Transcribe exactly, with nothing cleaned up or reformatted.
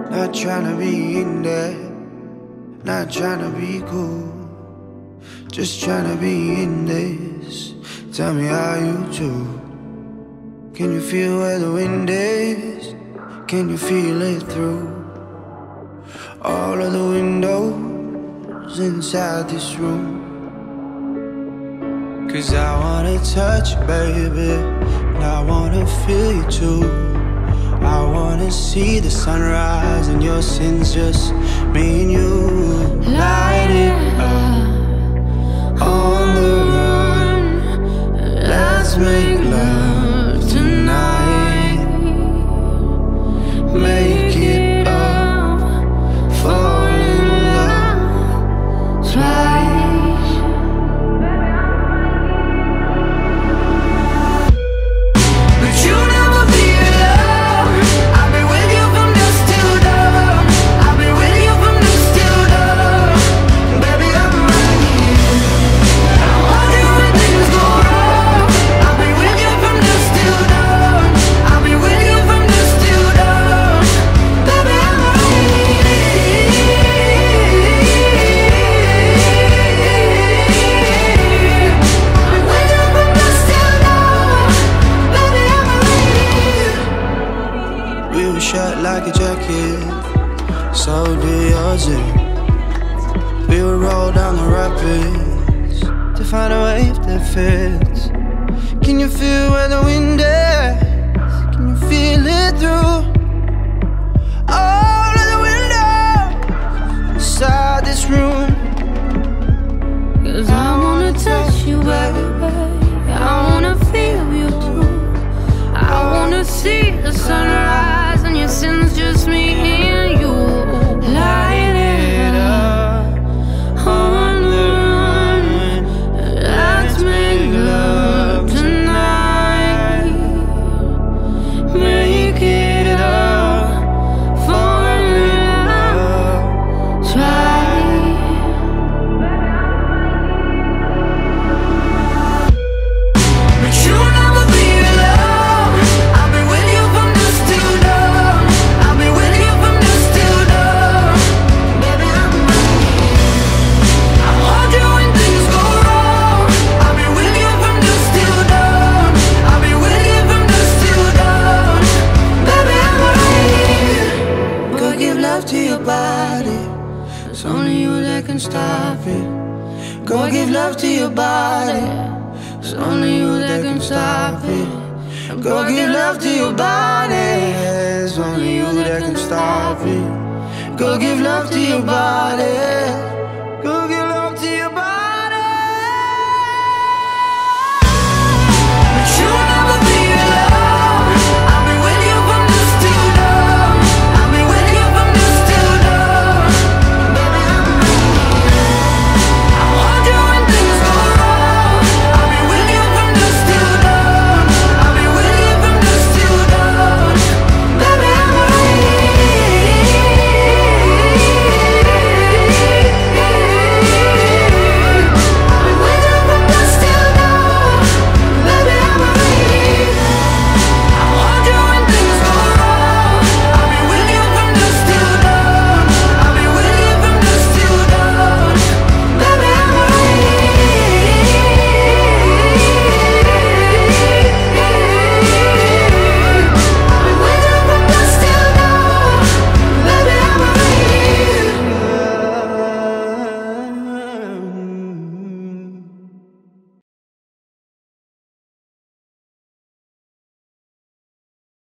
Not tryna be in there, not tryna be cool, just tryna be in this. Tell me how you do. Can you feel where the wind is? Can you feel it through all of the windows inside this room? Cause I wanna touch you, baby, and I wanna feel you too. I wanna see the sunrise and your sins, just me and you. Light it up on the run. Let's make love tonight. Make it up, fall in love twice. But you never be alone. I've been with you from dusk till dawn. I've been with you from dusk till dawn. Baby, I'm right here. I want you when things go wrong. I'll be with you from dusk till dawn. I'll be with you from dusk till dawn. Baby, I'm right here. I'm with you from dusk till dawn. Baby, I'm right here. We were shut like a jacket, so do yours. eh? We would roll down the rapids to find a wave that fits. Can you feel where the wind is? Can you feel it through all of the windows inside this room? Cause I wanna touch you, baby. I wanna feel you too. I wanna see the sunrise and your sins, just me and you. Light it up on the run. Let's make love tonight. Make it up, fall in love twice. But you never be alone. I've been with you from dusk till dawn. I'll be with you from dusk till dawn. Baby, I'm right here. I want you when things go wrong. I'll be with you from dusk till dawn. I'll be with you from dusk till dawn. Baby, I'm right here. Go give love to your body, it's only you that can stop it. Go give love to your body, it's only you that can stop it. Go give love to your body, it's only you that can stop it. Go give love to your body, go give